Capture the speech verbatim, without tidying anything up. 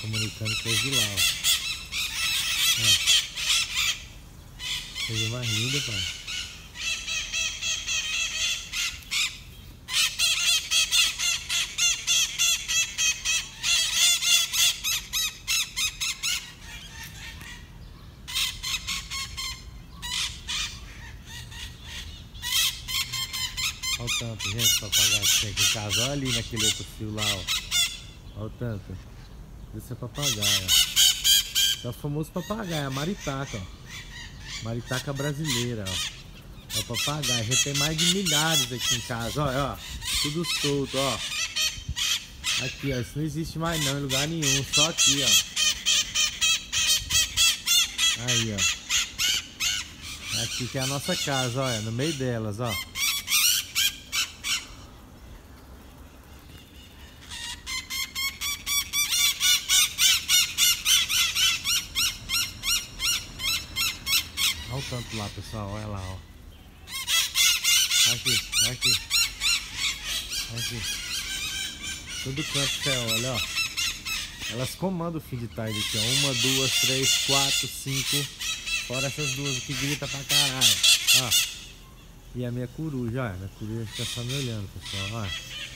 comunicando com os de lá, ó. Ó. Coisa mais linda, pai. Olha o tanto, gente, papagaio que tem aqui em casa. Olha ali naquele outro fio lá, ó. Olha o tanto. Esse é papagaio, ó. Esse é o famoso papagaio, a maritaca, ó. Maritaca brasileira, ó. É o papagaio. A gente tem mais de milhares aqui em casa, ó, ó. Tudo solto, ó. Aqui, ó. Isso não existe mais não em lugar nenhum. Só aqui, ó. Aí, ó. Aqui que é a nossa casa, ó. No meio delas, ó. Olha o tanto lá, pessoal, olha lá, ó. Aqui, aqui. Aqui. Todo canto que você olha, ó. Elas comandam o fim de tarde aqui, ó. Uma, duas, três, quatro, cinco. Fora essas duas que gritam pra caralho. Ó. E a minha coruja, ó. Minha coruja fica só me olhando, pessoal, ó.